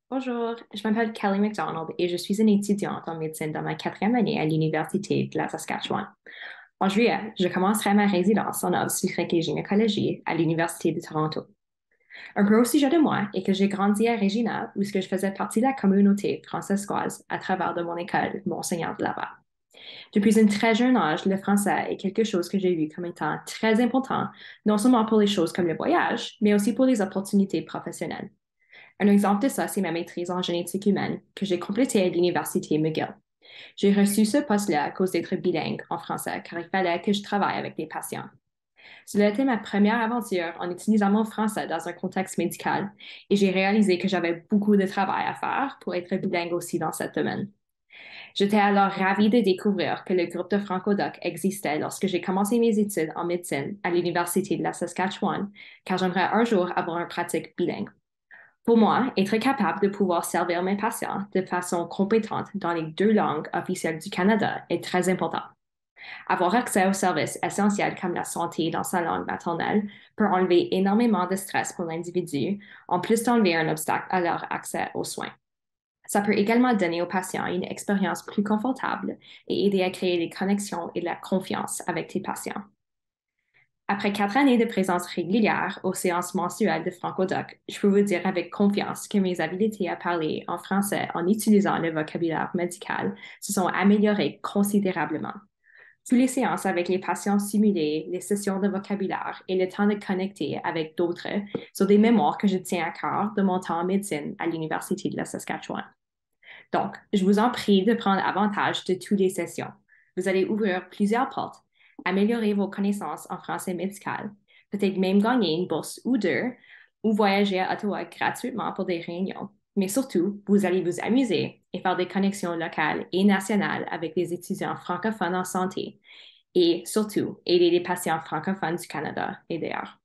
Bonjour, je m'appelle Kellie MacDonald et je suis une étudiante en médecine dans ma quatrième année à l'Université de la Saskatchewan. En juillet, je commencerai ma résidence en obstétrique et gynécologie à l'Université de Toronto. Un peu au sujet de moi est que j'ai grandi à Regina, où ce que je faisais partie de la communauté franciscoise à travers de mon école, Monseigneur de Laval. Depuis un très jeune âge, le français est quelque chose que j'ai vu comme étant très important, non seulement pour les choses comme le voyage, mais aussi pour les opportunités professionnelles. Un exemple de ça, c'est ma maîtrise en génétique humaine que j'ai complétée à l'Université McGill. J'ai reçu ce poste-là à cause d'être bilingue en français, car il fallait que je travaille avec des patients. Cela a été ma première aventure en utilisant mon français dans un contexte médical et j'ai réalisé que j'avais beaucoup de travail à faire pour être bilingue aussi dans ce domaine. J'étais alors ravie de découvrir que le groupe de franco-doc existait lorsque j'ai commencé mes études en médecine à l'Université de la Saskatchewan, car j'aimerais un jour avoir une pratique bilingue. Pour moi, être capable de pouvoir servir mes patients de façon compétente dans les deux langues officielles du Canada est très important. Avoir accès aux services essentiels comme la santé dans sa langue maternelle peut enlever énormément de stress pour l'individu, en plus d'enlever un obstacle à leur accès aux soins. Ça peut également donner aux patients une expérience plus confortable et aider à créer des connexions et de la confiance avec tes patients. Après 4 années de présence régulière aux séances mensuelles de Francodoc, je peux vous dire avec confiance que mes habiletés à parler en français en utilisant le vocabulaire médical se sont améliorées considérablement. Toutes les séances avec les patients simulés, les sessions de vocabulaire et le temps de connecter avec d'autres sont des mémoires que je tiens à cœur de mon temps en médecine à l'Université de la Saskatchewan. Donc, je vous en prie de prendre avantage de toutes les sessions. Vous allez ouvrir plusieurs portes, améliorer vos connaissances en français médical, peut-être même gagner une bourse ou deux, ou voyager à Ottawa gratuitement pour des réunions. Mais surtout, vous allez vous amuser et faire des connexions locales et nationales avec les étudiants francophones en santé et surtout aider les patients francophones du Canada et d'ailleurs.